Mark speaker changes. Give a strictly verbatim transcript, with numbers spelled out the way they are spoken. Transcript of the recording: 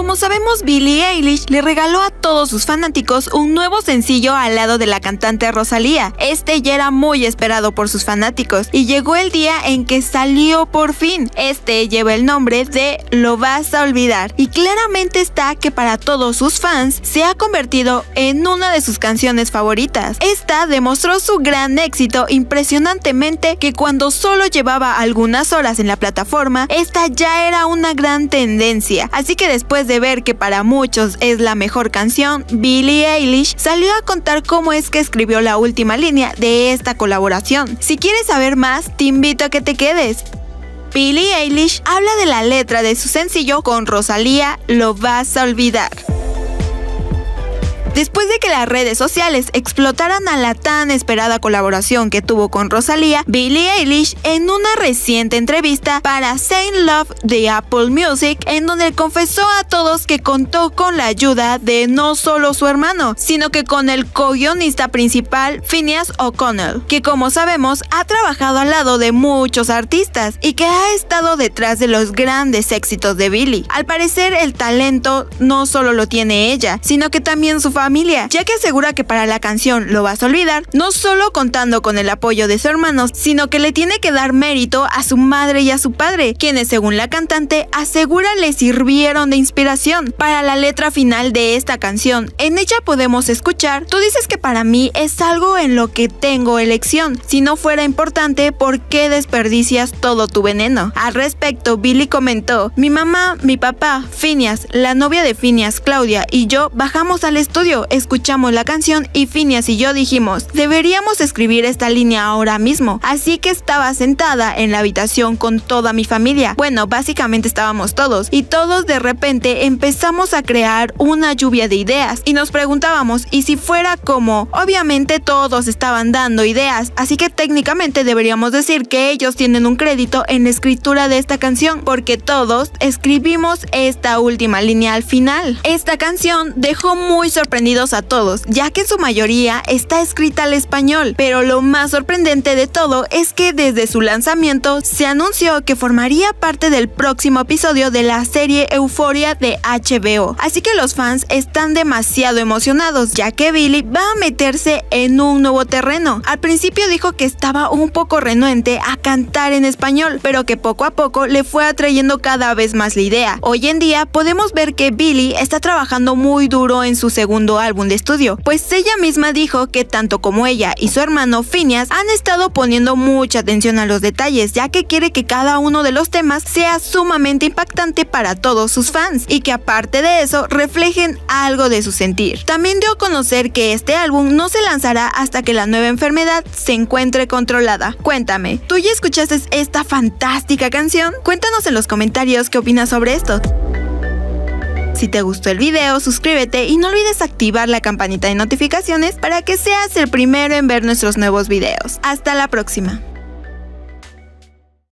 Speaker 1: como sabemos, Billie Eilish le regaló a todos sus fanáticos un nuevo sencillo al lado de la cantante Rosalía. Este ya era muy esperado por sus fanáticos y llegó el día en que salió por fin. Este lleva el nombre de Lo Vas a Olvidar y claramente está que para todos sus fans se ha convertido en una de sus canciones favoritas. Esta demostró su gran éxito impresionantemente, que cuando solo llevaba algunas horas en la plataforma, esta ya era una gran tendencia. Así que después de ver que para muchos es la mejor canción, Billie Eilish salió a contar cómo es que escribió la última línea de esta colaboración. Si quieres saber más, te invito a que te quedes. Billie Eilish habla de la letra de su sencillo con Rosalía, Lo Vas a Olvidar. Después de que las redes sociales explotaran a la tan esperada colaboración que tuvo con Rosalía, Billie Eilish en una reciente entrevista para Saint Love de Apple Music, en donde confesó a todos que contó con la ayuda de no solo su hermano, sino que con el co-guionista principal Finneas O'Connell, que como sabemos ha trabajado al lado de muchos artistas y que ha estado detrás de los grandes éxitos de Billie. Al parecer el talento no solo lo tiene ella, sino que también su familia. Familia, ya que asegura que para la canción Lo Vas a Olvidar, no solo contando con el apoyo de su hermano, sino que le tiene que dar mérito a su madre y a su padre, quienes según la cantante asegura le sirvieron de inspiración para la letra final de esta canción. En ella podemos escuchar: tú dices que para mí es algo en lo que tengo elección, si no fuera importante, ¿por qué desperdicias todo tu veneno? Al respecto, Billie comentó: mi mamá, mi papá, Finneas, la novia de Finneas, Claudia, y yo bajamos al estudio, escuchamos la canción y Finneas y yo dijimos, deberíamos escribir esta línea ahora mismo. Así que estaba sentada en la habitación con toda mi familia. Bueno, básicamente estábamos todos y todos de repente empezamos a crear una lluvia de ideas y nos preguntábamos, ¿y si fuera como? Obviamente todos estaban dando ideas, así que técnicamente deberíamos decir que ellos tienen un crédito en la escritura de esta canción, porque todos escribimos esta última línea al final. Esta canción dejó muy sorprendente a todos, ya que su mayoría está escrita al español, pero lo más sorprendente de todo es que desde su lanzamiento se anunció que formaría parte del próximo episodio de la serie Euphoria de H B O, así que los fans están demasiado emocionados, ya que Billie va a meterse en un nuevo terreno. Al principio dijo que estaba un poco renuente a cantar en español, pero que poco a poco le fue atrayendo cada vez más la idea. Hoy en día podemos ver que Billie está trabajando muy duro en su segundo álbum de estudio, pues ella misma dijo que tanto como ella y su hermano Finneas han estado poniendo mucha atención a los detalles, ya que quiere que cada uno de los temas sea sumamente impactante para todos sus fans y que aparte de eso reflejen algo de su sentir. También dio a conocer que este álbum no se lanzará hasta que la nueva enfermedad se encuentre controlada. Cuéntame, ¿tú ya escuchaste esta fantástica canción? Cuéntanos en los comentarios qué opinas sobre esto. Si te gustó el video, suscríbete y no olvides activar la campanita de notificaciones para que seas el primero en ver nuestros nuevos videos. Hasta la próxima.